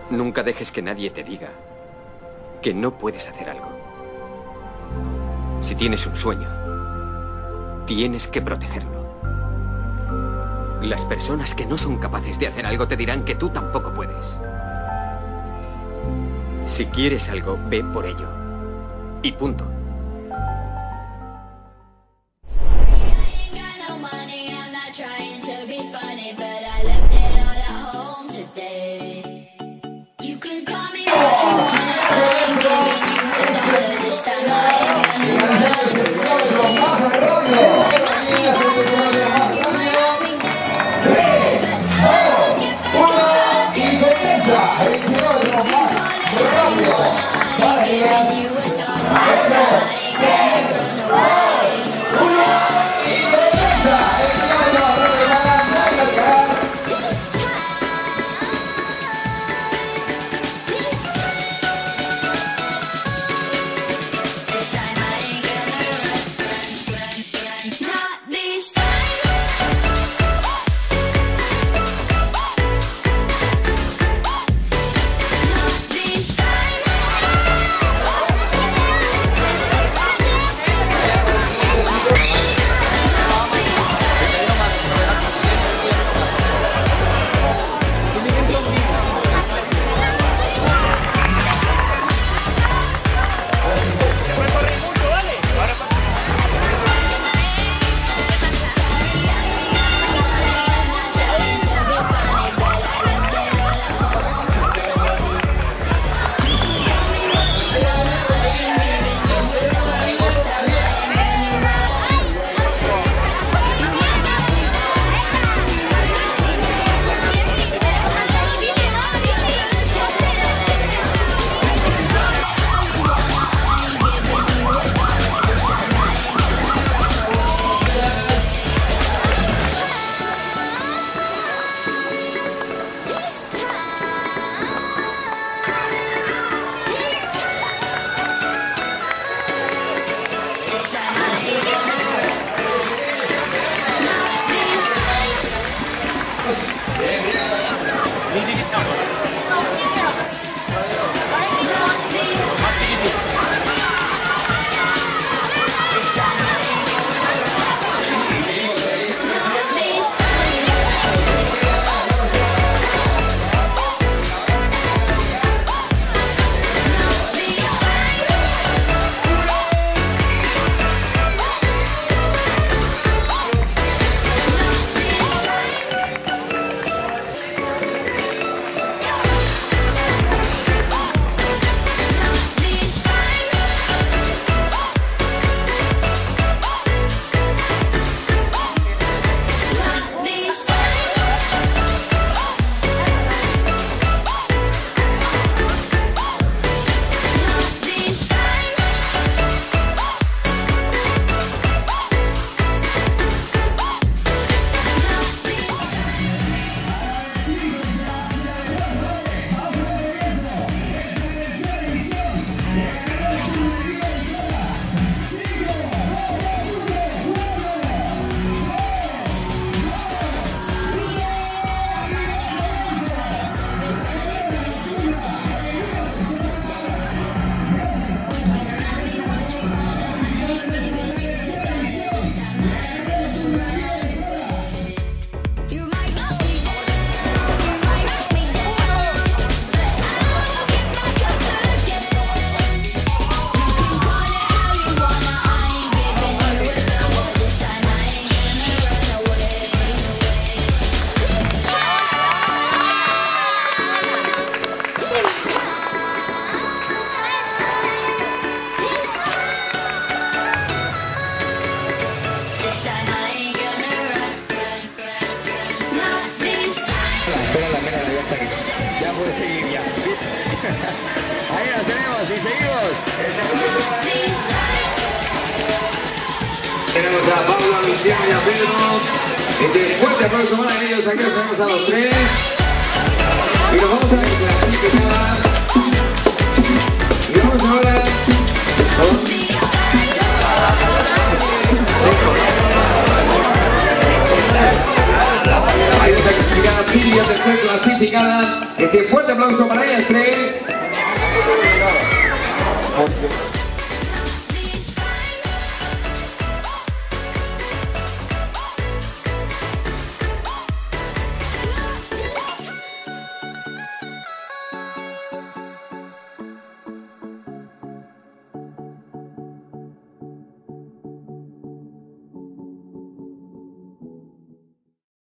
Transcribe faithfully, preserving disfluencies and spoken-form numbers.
Nunca dejes que nadie te diga que no puedes hacer algo. Si tienes un sueño, tienes que protegerlo. Las personas que no son capaces de hacer algo te dirán que tú tampoco puedes. Si quieres algo, ve por ello. Y punto. puede seguir ya. Ahí la tenemos y seguimos. Tenemos a Pablo, a Luciano y a Pedro. Este fuerte aplauso para ellos. Aquí los tenemos a los tres. Y nos vamos a ver la que queda. Y vamos ahora con... Ahí está clasificada Silvia, tercer clasificada. Ese fuerte aplauso para ellas tres.